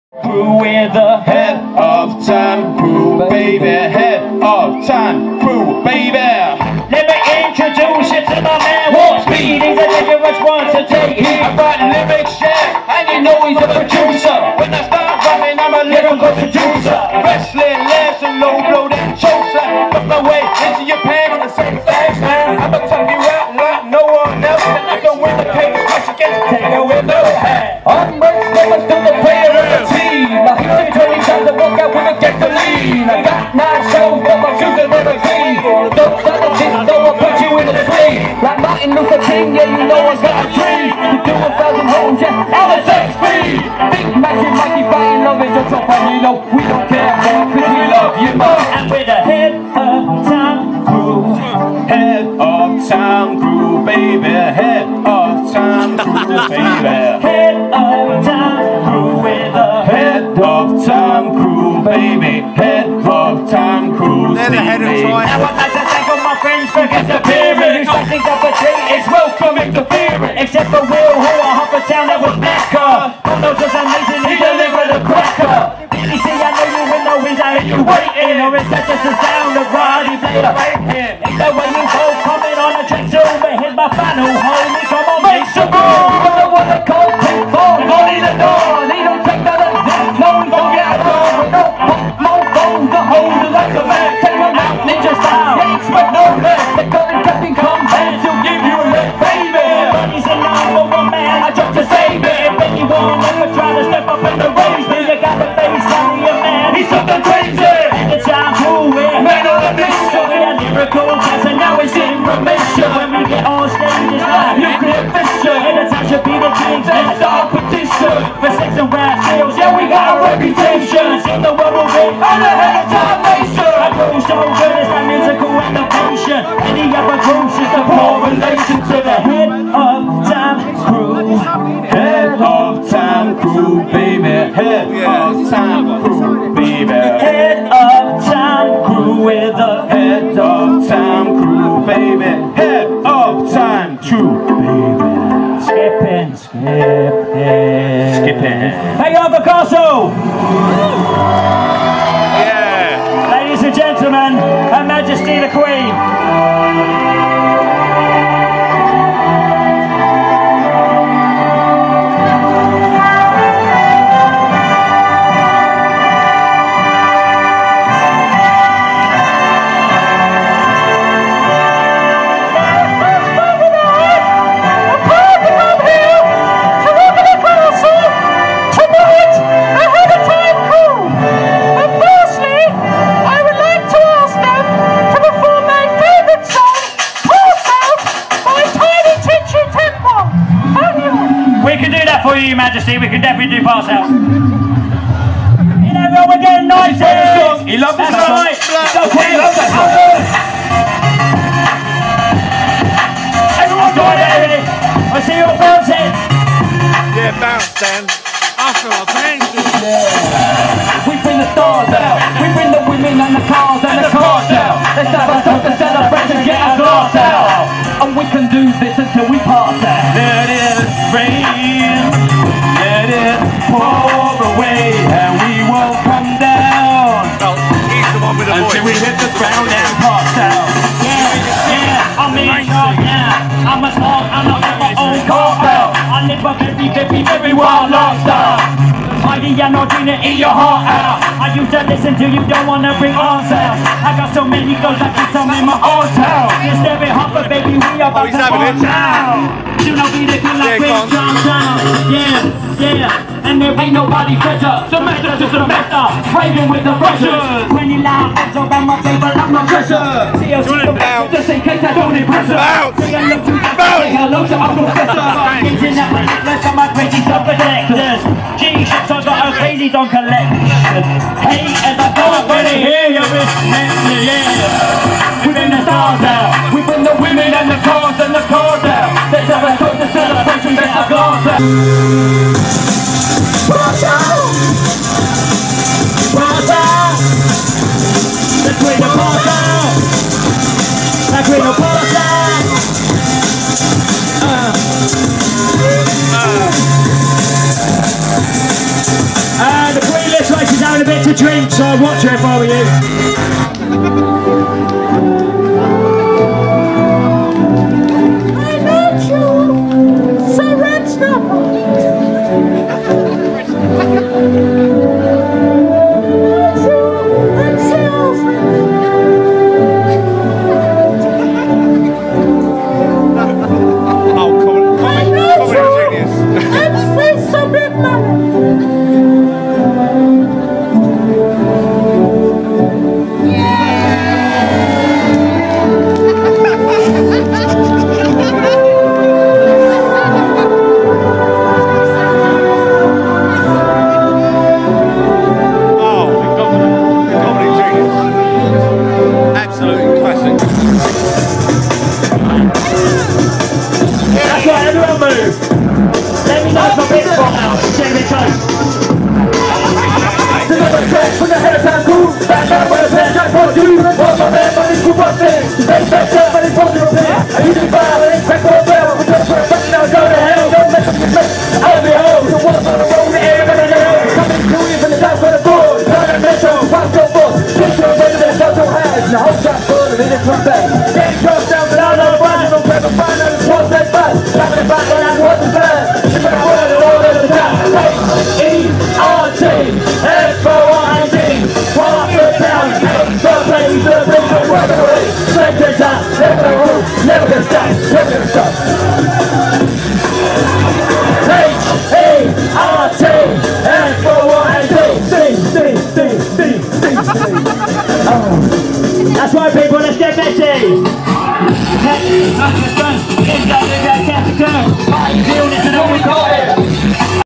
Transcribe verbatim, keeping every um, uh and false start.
Crew with the head of time crew, baby. Head of time crew, baby. Let me introduce you to my man Warp Speed. He's a dangerous one to take heat. I write lyrics, yeah, and you know he's a producer. When I start rapping, I'm a lyrical producer. Wrestling laughs and low blow that chokes. Put my way into your pants and say thanks, man. I'ma tuck you out like no one else. And I can win the case, cause you get to take it with no hat. I'm wrestling to the player of the team. I hit twenty times to walk out with a get the lean. I got nine shows, but my shoes are never clean. Don't start the disco, I'll put you in the sleep. Like Martin Luther King, yeah, you know I got a dream to do a thousand homes, yeah, I'm a sex speed. Big massive Mikey fighting love is just up, and you know we don't care more, cause we love you more. And with a head of time crew, head of time crew, baby. Head of time crew, baby. Head of time crew with a head of time crew, baby. Head of time crew, they're the head of time. Now I'd like to thank all my friends for disappearing. Who think that the tree is welcome interfering. Except for Will, who I hop a town that was knacker. Who knows just amazing, he delivered a cracker. You see, I know you will know he's out here waiting. Or is that just a sound of ride, he played a fake hit. Ain't that way you both coming on a track too. But here's my final homie, come on, make some room. I don't wanna call people, only the door. They don't take that as this, no, we don't get a door. No, no phones, the hoes are like a man. Take them out, ninja style, you expect no less. They got a captain come back, he'll give you a lift, baby. Money's a number one man, I just to save it. If anyone ever try to step up in the race, then you got the face on your man. He's something crazy. At the time, cool, we're man on a mission. We are lyrical cats and now it's in remission. When we get on stage, it's like nuclear fission. And the time should be the kings, let's start a petition. For sex and rap sales, yeah, we got a reputation. In the world of it, I'm the head of time nation. I grow so good, it's my musical elevation. Any other groups is a poor relation to the head of time crew. Head of time crew, baby. Head of time crew, baby. Head of time crew with a head of time crew, baby. Head of time crew, baby. Skipping, skipping, skipping. Thank you for Castle. Yeah. Ladies and gentlemen, Her Majesty the Queen. For you, Your Majesty, we can definitely do pass out. You know what, we're getting nice here. He loves it. That's right. So he loves it. Everyone join it, everybody. I see you all bouncing. Yeah, bounce, Dan. I feel like dancing. Yeah. We bring the stars out. We bring the women and the cars and the cars out. Let's have a toast to celebrate and get our glass out. And we can do this until we pass out. Let it rain. Let it pour away and we won't come down. Oh, he's the one with the voice. Until we hit the ground and pass out. Yeah, yeah, I'm in charge now. I'm a small, I'm not in my own car out. I live a very, very, very wild lifestyle. Mighty and not doing it, eat your heart out. I used to listen to you, don't wanna bring arms out. I got so many girls, I keep some in my own town. It's every hopper, baby, we are about to fall down. You know we the good like Quick John Down. Yeah, yeah, and there ain't nobody better. Semester to semester, raving with the pressure. twenty loud heads around my table, I'm no pressure. See us in the back, just in case I don't impress her. Say hello to say hello to our professor. Getting that my necklace on my crazy self-protectors. G-ships, I got a crazy on collection. Hey, as I don't really hear you, it's me, yeah. We bring the stars out, we bring the women and the cars and the cars out. Let's have a toast to celebration, get our glass out. Pass out! Pass out! Let's bring the pass out! Let's bring the pass out! Uh. Uh. And the a bit to drink, so I'd watch her if I were you. From the Hertford crew, back down with a pen, jack for you. What's my man, money, scoop up things.